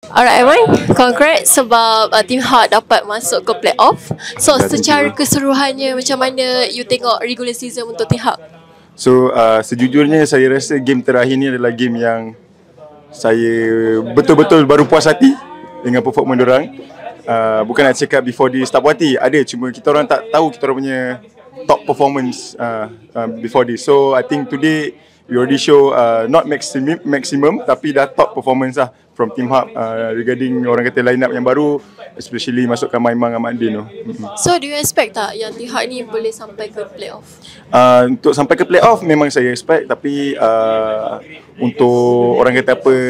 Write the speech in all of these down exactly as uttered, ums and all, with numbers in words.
Alright Aiman, congrats sebab uh, Team Hak dapat masuk ke playoff. So secara keseluruhannya macam mana you tengok regular season untuk Team Hak? So uh, sejujurnya saya rasa game terakhir ni adalah game yang saya betul-betul baru puas hati dengan performance diorang. Uh, bukan nak cakap before this tak puas hati, ada, cuma kita orang tak tahu kita orang punya top performance uh, uh, before this. So I think today we already show uh, not maximum, maximum tapi dah top performance lah from Team Hub uh, regarding orang kata line up yang baru, especially masukkan Maimang dengan Mak Din tu. So do you expect tak yang Team Hub ni boleh sampai ke playoff? Uh, untuk sampai ke playoff memang saya expect, tapi uh, untuk orang kata apa,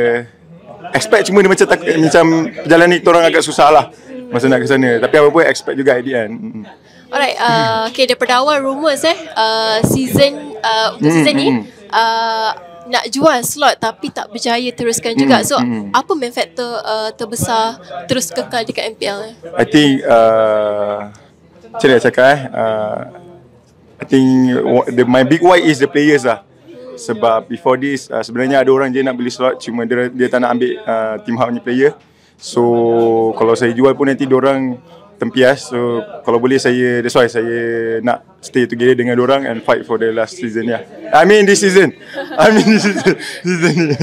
expect cuma dia macam tak, macam perjalanan ni kita orang agak susah lah masa nak ke sana, tapi apa pun expect juga at the end. Alright, uh, okay, daripada awal rumours eh uh, season uh, untuk season ni uh, nak jual slot tapi tak berjaya teruskan juga. So apa main factor uh, terbesar terus kekal dekat M P L eh? I think uh, macam mana nak cakap eh uh, I think the, my big why is the players lah. Sebab before this uh, sebenarnya ada orang je nak beli slot, cuma dia, dia tak nak ambil uh, Team Hub punya player. So kalau saya jual pun nanti diorang tempias. So kalau boleh saya, that's why saya nak stay together dengan diorang and fight for the last season ya. Yeah. I mean this season. I mean this season. season ni.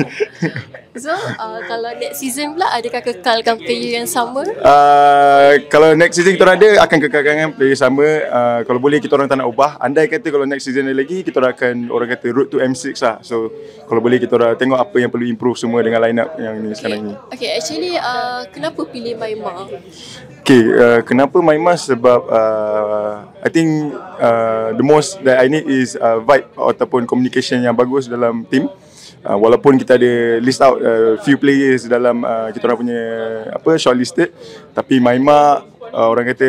So uh, kalau next season pula adakah kekalkan player yang sama? Uh, kalau next season kita orang ada, akan kekalkan player sama. Uh, kalau boleh kita orang tak nak ubah. Andai kata kalau next season ada lagi, kita orang akan, orang kata road to M six lah. So kalau boleh kita orang tengok apa yang perlu improve semua dengan line up yang ni okay. sekarang ni. Okay, actually uh, kenapa pilih Maimah? Okay, uh, kenapa Maimah? Sebab uh, I think uh, the most that I need is uh, vibe ataupun communication yang bagus dalam team. Uh, walaupun kita ada list out uh, few players dalam uh, kita orang punya apa shortlisted, tapi Maimah uh, orang kata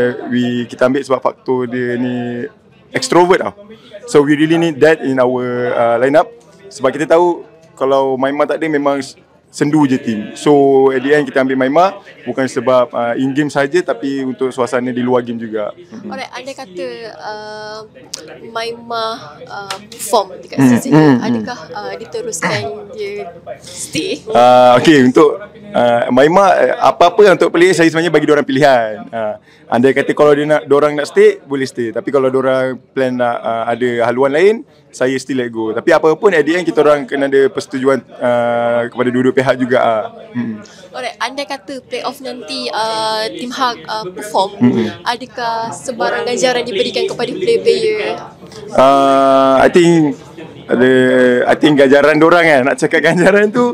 we kita ambil sebab faktor dia ni extrovert tau. So we really need that in our uh, lineup, sebab kita tahu kalau Maimah tak ada memang sendu je team. So at the end kita ambil Maimah bukan sebab uh, in game saja, tapi untuk suasana di luar game juga. Alright, andai kata uh, Maimah uh, perform dekat season ni, adakah uh, diteruskan dia stay? Uh, okay, untuk uh, Maimah uh, apa-apa untuk player saya sebenarnya bagi diorang pilihan. Uh, andai kata kalau dia nak, diorang nak stay, boleh stay. Tapi kalau diorang plan nak uh, ada haluan lain, saya still let go. Tapi apa pun at the end kita orang kena ada persetujuan uh, kepada dua-dua pihak juga. Uh. Hmm. Alright, andai kata playoff nanti uh, Team Hak uh, perform, hmm. adakah sebarang ganjaran diberikan kepada player-player? Uh, I think ada, I think ganjaran diorang kan. Nak cakap ganjaran tu,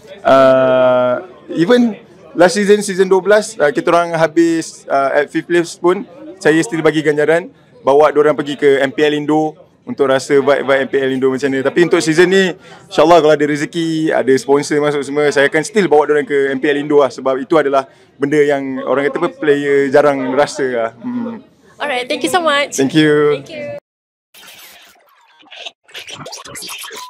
uh, even last season, season twelve, uh, kita orang habis uh, at fifth place pun, saya still bagi ganjaran, bawa diorang pergi ke M P L Indo untuk rasa vibe-vibe M P L Indo macam ni. Tapi untuk season ni, insyaAllah kalau ada rezeki, ada sponsor masuk semua, saya akan still bawa diorang ke M P L Indo lah. Sebab itu adalah benda yang orang kata apa, player jarang rasa lah. Hmm. Alright, thank you so much. Thank you. Thank you.